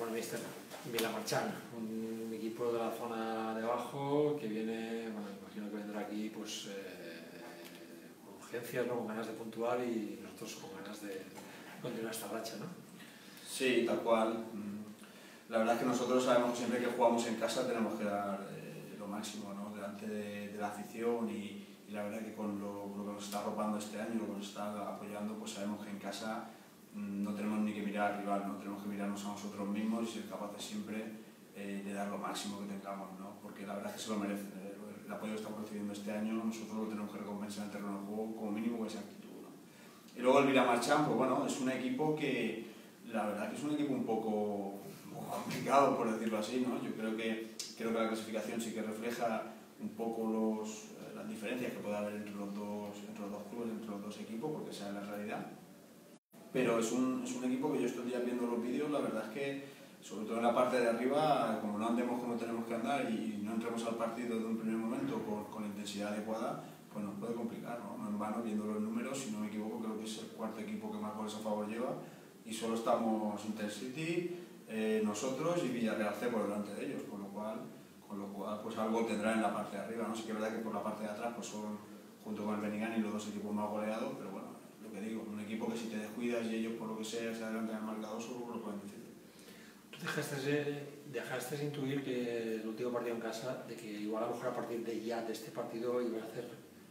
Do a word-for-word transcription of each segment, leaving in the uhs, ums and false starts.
el míster Vilamarchán, un equipo de la zona de abajo que viene, bueno, imagino que vendrá aquí pues eh, con urgencias, ¿no? Con ganas de puntuar y nosotros con ganas de continuar esta racha, ¿no? Sí, tal cual. La verdad es que nosotros sabemos que siempre que jugamos en casa tenemos que dar eh, lo máximo, ¿no? Delante de, de la afición y, y la verdad que con lo, lo que nos está arropando este año, lo que nos está apoyando, pues sabemos que en casa mmm, no tenemos ni que mirar al rival, ¿no? Tenemos que mirarnos a nosotros mismos y ser capaces siempre eh, de dar lo máximo que tengamos, ¿no? Porque la verdad es que se lo merecen. ¿eh? El apoyo que estamos recibiendo este año, nosotros lo tenemos que recompensar en el terreno de juego como mínimo con esa actitud, ¿no? Y luego el Vilamarchán, pues bueno, es un equipo que la verdad que es un equipo un poco, un poco complicado, por decirlo así, ¿no? Yo creo que, creo que la clasificación sí que refleja un poco los, eh, las diferencias que puede haber entre los, dos, entre los dos clubes, entre los dos equipos, porque esa es la realidad. Pero es un, es un equipo que yo estos días viendo los vídeos, la verdad es que, sobre todo en la parte de arriba, como no andemos como tenemos que andar y no entremos al partido desde un primer momento con, con la intensidad adecuada, pues nos puede complicar, ¿no? No en vano, viendo los números, si no me equivoco, creo que es el cuarto equipo que más goles a favor lleva, y solo estamos Intercity, eh, nosotros y Villarreal C por delante de ellos, con lo cual, con lo cual pues algo tendrá en la parte de arriba, ¿no? Sí que es verdad que por la parte de atrás pues son, junto con el Benigani, los dos equipos más goleados, pero bueno, lo que digo, un equipo que si te descuidas y ellos por lo que sea se adelantan en el marcador, solo lo pueden decir. Tú dejaste, dejaste intuir que el último partido en casa, de que igual a lo mejor a partir de ya de este partido iba a hacer,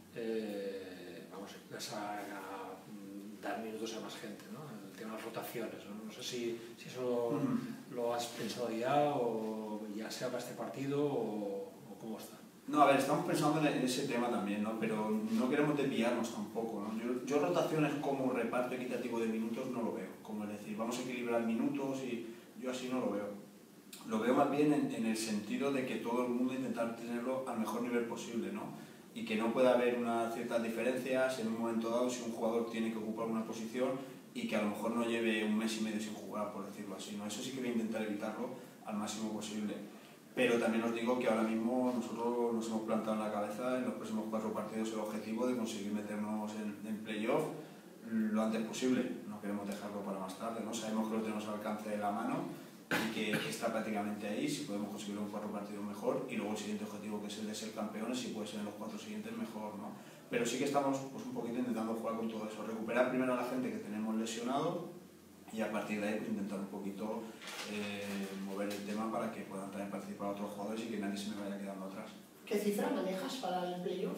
eh, vamos, ibas a, a dar minutos a más gente, ¿no? El tema de las rotaciones, ¿no? No sé si, si eso lo, mm. lo has pensado ya o ya sea para este partido o, o cómo está. No, a ver, estamos pensando en ese tema también, ¿no? Pero no queremos desviarnos tampoco, ¿no? Yo, yo rotaciones como reparto equitativo de minutos no lo veo, como es decir, vamos a equilibrar minutos y yo así no lo veo. Lo veo más bien en, en el sentido de que todo el mundo intentar tenerlo al mejor nivel posible, ¿no? Y que no pueda haber unas ciertas diferencias en un momento dado si un jugador tiene que ocupar una posición y que a lo mejor no lleve un mes y medio sin jugar, por decirlo así, ¿no? Eso sí que voy a intentar evitarlo al máximo posible. Pero también os digo que ahora mismo nosotros nos hemos plantado en la cabeza en los próximos cuatro partidos el objetivo de conseguir meternos en, en playoff lo antes posible. No queremos dejarlo para más tarde, ¿no? Sabemos que lo tenemos al alcance de la mano y que, que está prácticamente ahí, si podemos conseguir un cuatro partidos mejor, y luego el siguiente objetivo que es el de ser campeones, si puede ser en los cuatro siguientes mejor, ¿no? Pero sí que estamos pues, un poquito intentando jugar con todo eso, recuperar primero a la gente que tenemos lesionado y a partir de ahí pues, intentar un poquito eh, mover el tema para que puedan también participar otros jugadores y que nadie se me vaya quedando atrás. ¿Qué cifra manejas para el playoff?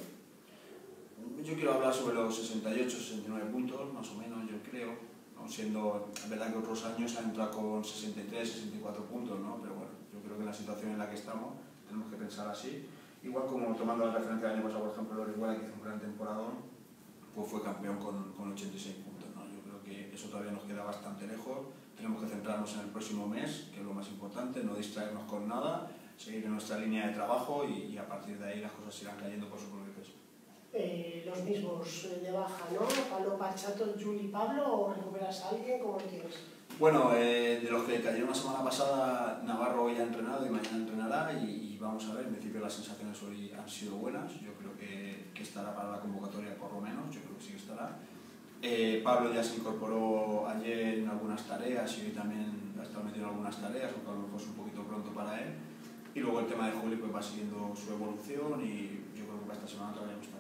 Yo quiero hablar sobre los sesenta y ocho, sesenta y nueve puntos, más o menos, yo creo, ¿no? Siendo, es verdad que otros años han entrado con sesenta y tres, sesenta y cuatro puntos, ¿no? Pero bueno, yo creo que en la situación en la que estamos tenemos que pensar así. Igual como tomando la referencia del año pasado, por ejemplo, el Orihuela, que hizo un gran temporada, pues fue campeón con, con ochenta y seis puntos, ¿no? Yo creo que eso todavía nos queda bastante lejos. Tenemos que centrarnos en el próximo mes, que es lo más importante, no distraernos con nada, seguir en nuestra línea de trabajo y, y a partir de ahí las cosas irán cayendo por su propio peso. Eh, los mismos de baja, ¿no? Pablo Pachato, Juli, Pablo, ¿o recuperas a alguien? ¿Cómo lo tienes? Bueno, eh, de los que cayeron la semana pasada, Navarro hoy ha entrenado y mañana entrenará y, y vamos a ver, en principio las sensaciones hoy han sido buenas, yo creo que, que estará para la convocatoria por lo menos, yo creo que sí que estará. Eh, Pablo ya se incorporó ayer en algunas tareas y hoy también ha estado metido en algunas tareas, aunque a lo mejor es un poquito pronto para él. Y luego el tema de Juli pues va siguiendo su evolución y yo creo que para esta semana todavía no estará.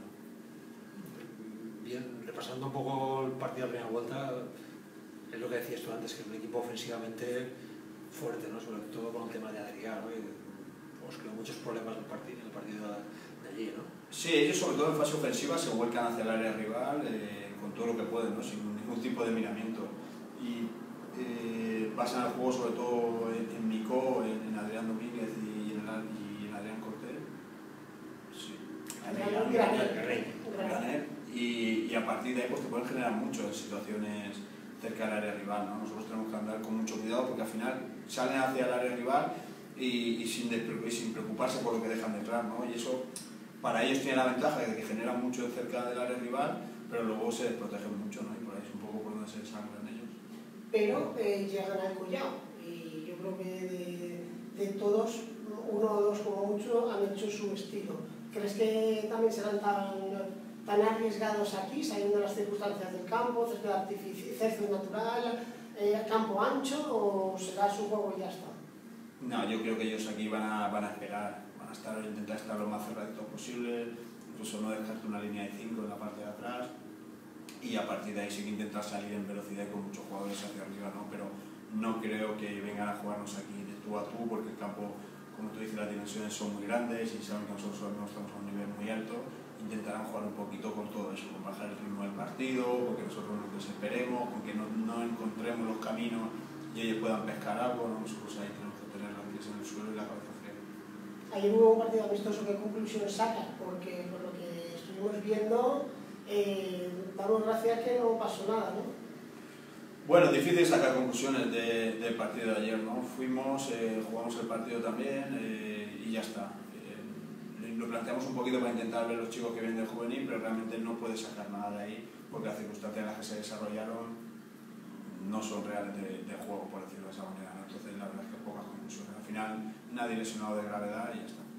Bien, repasando un poco el partido de la primera vuelta, es lo que decías tú antes, que es un equipo ofensivamente fuerte, ¿no? Sobre todo con el tema de Adrián, ¿no? Y, pues, creó muchos problemas en el partido, en el partido de allí, ¿no? Sí, ellos sobre todo en fase ofensiva se vuelcan hacia el área rival eh, con todo lo que pueden, ¿no? Sin ningún tipo de miramiento. Y eh, basan el juego sobre todo en, en Mico, en, en Adrián Domínguez y en, el, y en Adrián Cortés. Sí. Adrián Graner. Y, y a partir de ahí pues, te pueden generar mucho en situaciones cerca del área rival, ¿no? Nosotros tenemos que andar con mucho cuidado porque al final salen hacia el área rival y, y, sin, y sin preocuparse por lo que dejan de entrar, ¿no? Y eso para ellos tiene la ventaja de que generan mucho cerca del área rival, pero luego se desprotegen mucho, ¿no? Y por ahí es un poco por donde se desangran ellos. Pero eh, llegan al Collao y yo creo que de, de todos, uno o dos como mucho han hecho su estilo. ¿Crees que también serán tan, tan arriesgados aquí, sabiendo las circunstancias del campo, césped artificial, césped natural, eh, campo ancho o será su juego y ya está? No, yo creo que ellos aquí van a, van a esperar, van a estar, intentar estar lo más cerraditos posible, incluso no dejarte una línea de cinco en la parte de atrás, y a partir de ahí sí que intentar salir en velocidad y con muchos jugadores hacia arriba, ¿no? Pero no creo que vengan a jugarnos aquí de tú a tú, porque el campo, como tú dices, las dimensiones son muy grandes y saben que nosotros no estamos a un nivel muy alto. Intentarán jugar un poquito con todo eso, con bajar el ritmo del partido, con que nosotros nos desesperemos, con que no, no encontremos los caminos y ellos puedan pescar algo, ¿no? Nosotros ahí tenemos que tener los pies en el suelo y la cabeza fría. Ayer hubo un partido amistoso, ¿qué conclusiones sacas? Porque por lo que estuvimos viendo, eh, damos gracias que no pasó nada, ¿no? Bueno, difícil sacar conclusiones de, del partido de ayer, ¿no? Fuimos, eh, jugamos el partido también eh, y ya está. Lo planteamos un poquito para intentar ver los chicos que vienen del juvenil, pero realmente no puedes sacar nada de ahí porque las circunstancias en las que se desarrollaron no son reales de, de juego, por decirlo de esa manera, ¿no? Entonces la verdad es que pocas conclusiones. Al final nadie lesionado de gravedad y ya está.